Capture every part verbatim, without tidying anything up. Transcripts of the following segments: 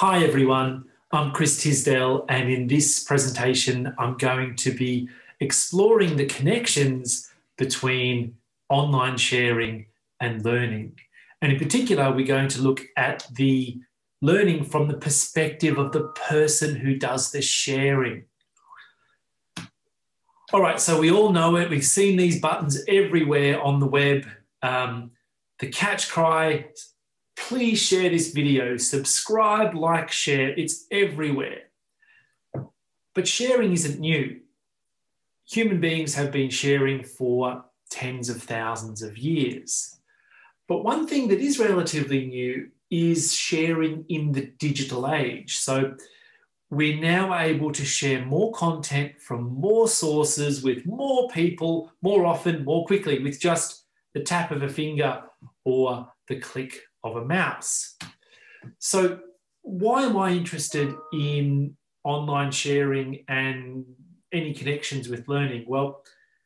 Hi everyone, I'm Chris Tisdale, and in this presentation I'm going to be exploring the connections between online sharing and learning. And in particular, we're going to look at the learning from the perspective of the person who does the sharing. All right, so we all know it. We've seen these buttons everywhere on the web. Um, the catch cry, please share this video, subscribe, like, share, it's everywhere. But sharing isn't new. Human beings have been sharing for tens of thousands of years. But one thing that is relatively new is sharing in the digital age. So we're now able to share more content from more sources with more people, more often, more quickly, with just the tap of a finger or the click of a mouse. So why am I interested in online sharing and any connections with learning? Well,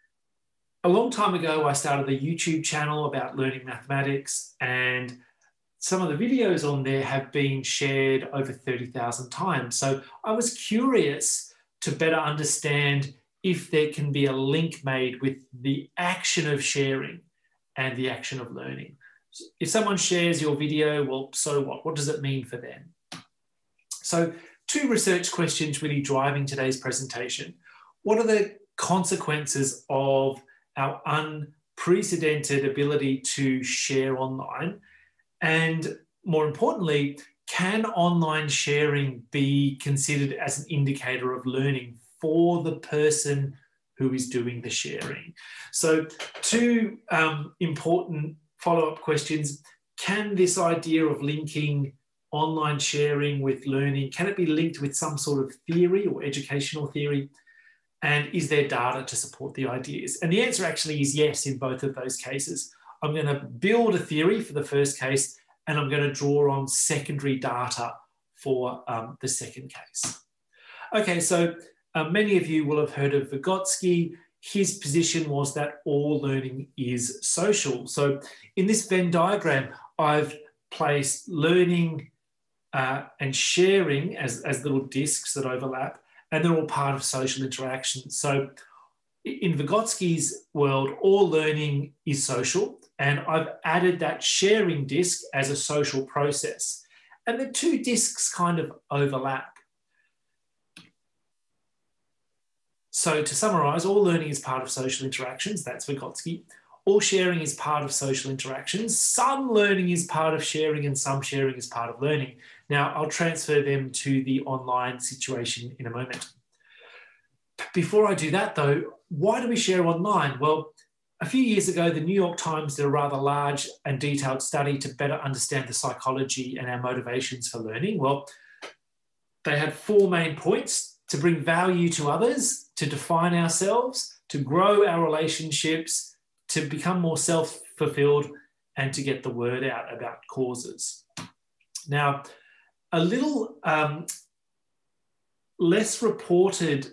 a long time ago, I started a YouTube channel about learning mathematics, and some of the videos on there have been shared over thirty thousand times. So I was curious to better understand if there can be a link made with the action of sharing and the action of learning. If someone shares your video, well, so what? What does it mean for them? So two research questions really driving today's presentation. What are the consequences of our unprecedented ability to share online? And more importantly, can online sharing be considered as an indicator of learning for the person who is doing the sharing? So two um, important follow-up questions. Can this idea of linking online sharing with learning, can it be linked with some sort of theory or educational theory? And is there data to support the ideas? And the answer actually is yes in both of those cases. I'm going to build a theory for the first case, and I'm going to draw on secondary data for um, the second case. Okay, so uh, many of you will have heard of Vygotsky. His position was that all learning is social. So in this Venn diagram, I've placed learning uh, and sharing as, as little discs that overlap, and they're all part of social interaction. So in Vygotsky's world, all learning is social, and I've added that sharing disc as a social process. And the two discs kind of overlap. So to summarize, all learning is part of social interactions, that's Vygotsky. All sharing is part of social interactions. Some learning is part of sharing and some sharing is part of learning. Now, I'll transfer them to the online situation in a moment. Before I do that though, why do we share online? Well, a few years ago, the New York Times did a rather large and detailed study to better understand the psychology and our motivations for learning. Well, they had four main points: to bring value to others, to define ourselves, to grow our relationships, to become more self-fulfilled, and to get the word out about causes. Now, a little um, less reported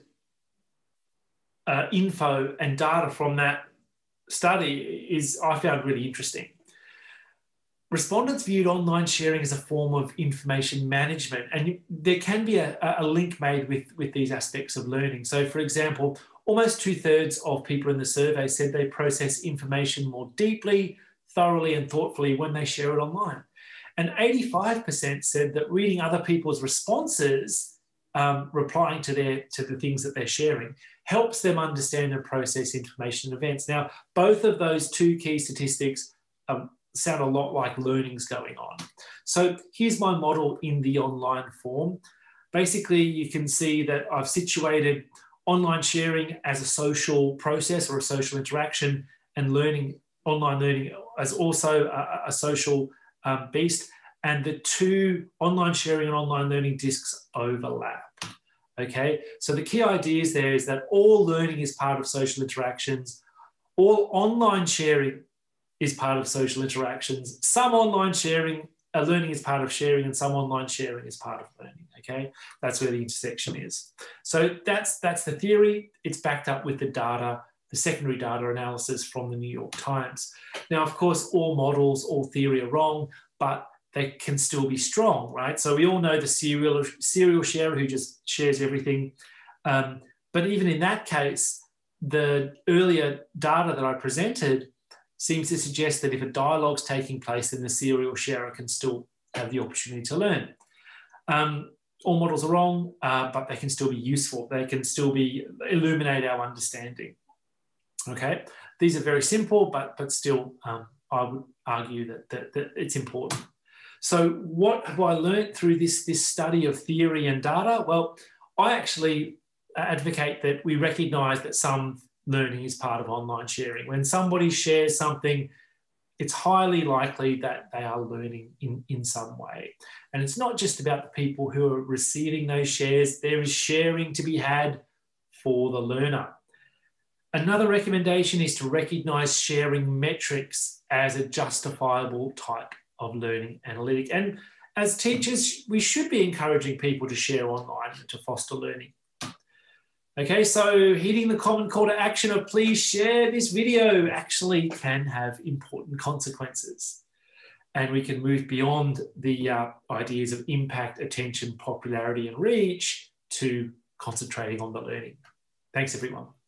uh, info and data from that study is, I found, really interesting. Respondents viewed online sharing as a form of information management, and there can be a, a link made with, with these aspects of learning. So, for example, almost two-thirds of people in the survey said they process information more deeply, thoroughly, and thoughtfully when they share it online. And eighty-five percent said that reading other people's responses, um, replying to, their, to the things that they're sharing, helps them understand and process information and events. Now, both of those two key statistics um, sound a lot like learning's going on. So here's my model in the online form. Basically, you can see that I've situated online sharing as a social process or a social interaction, and learning, online learning as also a, a social um, beast. And the two, online sharing and online learning, discs overlap. Okay, so the key ideas there is that all learning is part of social interactions. All online sharing is part of social interactions. Some online sharing, uh, learning is part of sharing, and some online sharing is part of learning, okay? That's where the intersection is. So that's, that's the theory. It's backed up with the data, the secondary data analysis from the New York Times. Now, of course, all models, all theory are wrong, but they can still be strong, right? So we all know the serial, serial sharer who just shares everything. Um, but even in that case, the earlier data that I presented seems to suggest that if a dialogue's taking place, then the serial sharer can still have the opportunity to learn. Um, all models are wrong, uh, but they can still be useful. They can still be illuminate our understanding. Okay, these are very simple, but but still, um, I would argue that, that that it's important. So, what have I learned through this this study of theory and data? Well, I actually advocate that we recognise that some learning is part of online sharing. When somebody shares something, it's highly likely that they are learning in, in some way. And it's not just about the people who are receiving those shares. There is sharing to be had for the learner. Another recommendation is to recognise sharing metrics as a justifiable type of learning analytic. And as teachers, we should be encouraging people to share online to foster learning. Okay, so hitting the common call to action of please share this video actually can have important consequences. And we can move beyond the uh, ideas of impact, attention, popularity, and reach to concentrating on the learning. Thanks, everyone.